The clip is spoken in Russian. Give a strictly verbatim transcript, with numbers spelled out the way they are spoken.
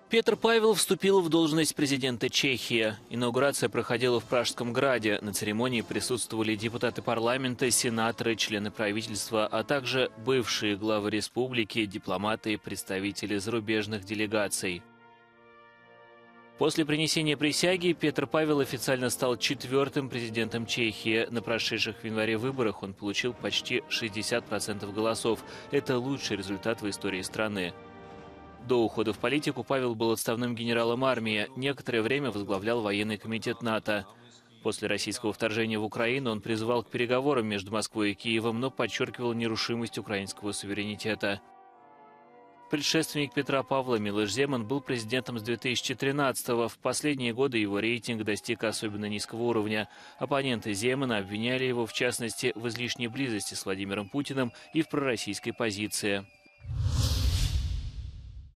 Петр Павел вступил в должность президента Чехии. Инаугурация проходила в Пражском граде. На церемонии присутствовали депутаты парламента, сенаторы, члены правительства, а также бывшие главы республики, дипломаты и представители зарубежных делегаций. После принесения присяги Петр Павел официально стал четвертым президентом Чехии. На прошедших в январе выборах он получил почти шестьдесят процентов голосов. Это лучший результат в истории страны. До ухода в политику Павел был отставным генералом армии, некоторое время возглавлял военный комитет НАТО. После российского вторжения в Украину он призывал к переговорам между Москвой и Киевом, но подчеркивал нерушимость украинского суверенитета. Предшественник Петра Павла Милош Земан был президентом с две тысячи тринадцатого. В последние годы его рейтинг достиг особенно низкого уровня. Оппоненты Земана обвиняли его, в частности, в излишней близости с Владимиром Путиным и в пророссийской позиции.